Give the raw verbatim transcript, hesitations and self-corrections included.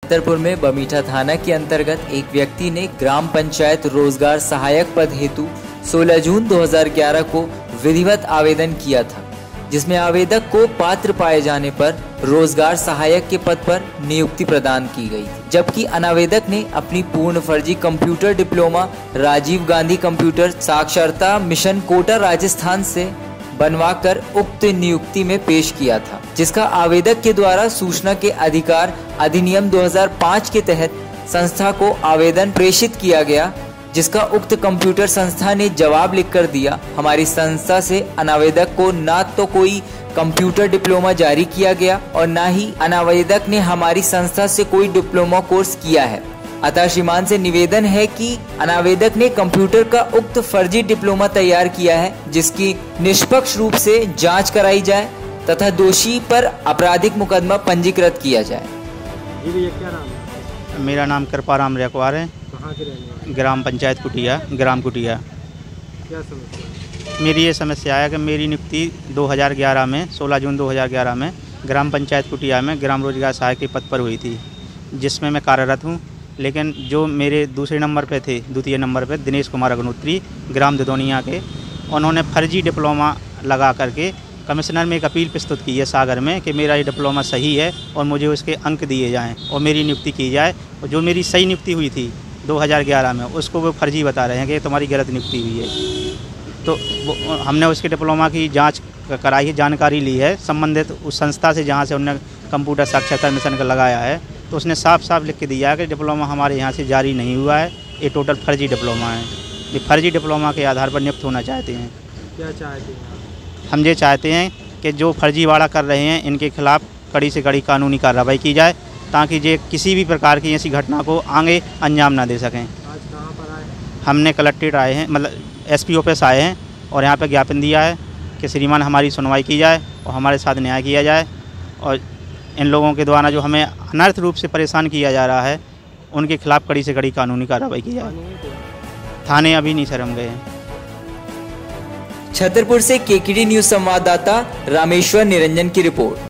छतरपुर में बमीठा थाना के अंतर्गत एक व्यक्ति ने ग्राम पंचायत रोजगार सहायक पद हेतु सोलह जून दो हज़ार ग्यारह को विधिवत आवेदन किया था, जिसमें आवेदक को पात्र पाए जाने पर रोजगार सहायक के पद पर नियुक्ति प्रदान की गई थी, जबकि अनावेदक ने अपनी पूर्ण फर्जी computer diploma Rajiv Gandhi computer साक्षरता मिशन कोटा राजस्थान से बनवाकर उक्त नियुक्ति में पेश किया था, जिसका आवेदक के द्वारा सूचना के अधिकार अधिनियम दो हज़ार पाँच के तहत संस्था को आवेदन प्रेषित किया गया, जिसका उक्त कंप्यूटर संस्था ने जवाब लिखकर दिया। हमारी संस्था से अनावेदक को ना तो कोई कंप्यूटर डिप्लोमा जारी किया गया और ना ही अनावेदक ने हमारी संस्था से कोई डिप्लोमा कोर्स किया है। अतः श्रीमान से निवेदन है कि अनावेदक ने कंप्यूटर का उक्त फर्जी डिप्लोमा तैयार किया है, जिसकी निष्पक्ष रूप से जांच कराई जाए तथा दोषी पर आपराधिक मुकदमा पंजीकृत किया जाए। जी भैया, क्या नाम है? मेरा नाम कृपाराम रेकवार है। कहाँ के रहने वाले? ग्राम पंचायत कुटिया, ग्राम कुटिया। क्या समस्या? मेरी ये समस्या है कि मेरी नियुक्ति दो हज़ार ग्यारह में सोलह जून दो हज़ार ग्यारह में ग्राम पंचायत कुटिया में ग्राम रोजगार सहायक के पद पर हुई थी, जिसमें मैं कार्यरत हूँ। लेकिन जो मेरे दूसरे नंबर पे थे, द्वितीय नंबर पे दिनेश कुमार अग्नोत्री ग्राम ददोनिया के, उन्होंने फर्जी डिप्लोमा लगा करके कमिश्नर में एक अपील प्रस्तुत की है सागर में कि मेरा ये डिप्लोमा सही है और मुझे उसके अंक दिए जाएं और मेरी नियुक्ति की जाए। और जो मेरी सही नियुक्ति हुई थी दो हज़ार ग्यारह में, उसको वो फर्जी बता रहे हैं कि तुम्हारी गलत नियुक्ति हुई है। तो हमने उसके डिप्लोमा की जांच कराई है, जानकारी ली है संबंधित उस संस्था से जहां से उन्होंने कंप्यूटर साक्षरता मिशन का लगाया है। तो उसने साफ साफ लिख के दिया है कि डिप्लोमा हमारे यहाँ से जारी नहीं हुआ है, ये टोटल फर्जी डिप्लोमा है। ये फर्जी डिप्लोमा के आधार पर नियुक्त होना चाहते हैं। क्या चाहते हैं? हम ये चाहते हैं कि जो फर्जीवाड़ा कर रहे हैं इनके खिलाफ कड़ी से कड़ी कानूनी कार्रवाई की जाए, ताकि ये किसी भी प्रकार की ऐसी घटना को आगे अंजाम ना दे सकें। आज कहाँ पर आए? हमने कलेक्ट्रेट आए हैं, मतलब एसपी ऑफिस आए हैं और यहाँ पे ज्ञापन दिया है कि श्रीमान हमारी सुनवाई की जाए और हमारे साथ न्याय किया जाए। और इन लोगों के द्वारा जो हमें अनर्थ रूप से परेशान किया जा रहा है, उनके खिलाफ कड़ी से कड़ी कानूनी कार्रवाई की जाए। थाने अभी नहीं सर हम गए हैं। छतरपुर से केकेडी न्यूज संवाददाता रामेश्वर निरंजन की रिपोर्ट।